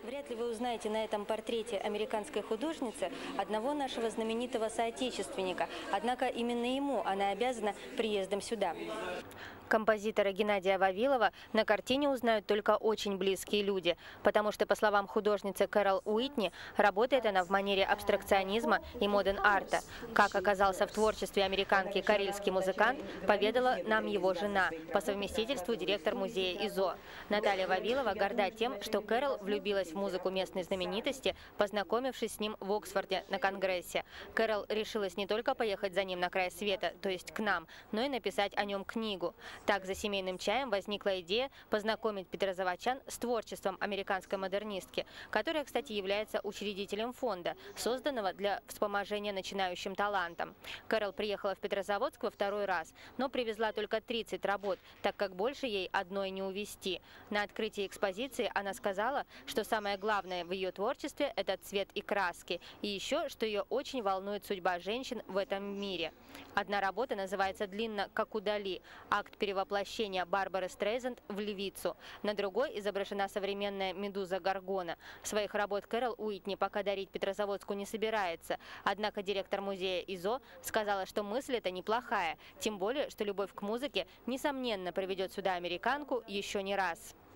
Вряд ли вы узнаете на этом портрете американской художницы одного нашего знаменитого соотечественника, однако именно ему она обязана приездом сюда. Композитора Геннадия Вавилова на картине узнают только очень близкие люди, потому что, по словам художницы Кэрол Уитни, работает она в манере абстракционизма и модерн-арта. Как оказался в творчестве американки карельский музыкант, поведала нам его жена, по совместительству директор музея ИЗО. Наталья Вавилова горда тем, что Кэрол влюбилась в музыку местной знаменитости, познакомившись с ним в Оксфорде на конгрессе. Кэрол решилась не только поехать за ним на край света, то есть к нам, но и написать о нем книгу. Так, за семейным чаем возникла идея познакомить петрозаводчан с творчеством американской модернистки, которая, кстати, является учредителем фонда, созданного для вспоможения начинающим талантам. Кэрол приехала в Петрозаводск во второй раз, но привезла только 30 работ, так как больше ей одной не увезти. На открытии экспозиции она сказала, что самое главное в ее творчестве – это цвет и краски, и еще, что ее очень волнует судьба женщин в этом мире. Одна работа называется «Длинно, как у Дали», акт перевоплощения Барбары Стрейзанд в львицу. На другой изображена современная медуза Горгона. Своих работ Кэрол Уитни пока дарить Петрозаводску не собирается. Однако директор музея ИЗО сказала, что мысль эта неплохая, тем более, что любовь к музыке, несомненно, приведет сюда американку еще не раз.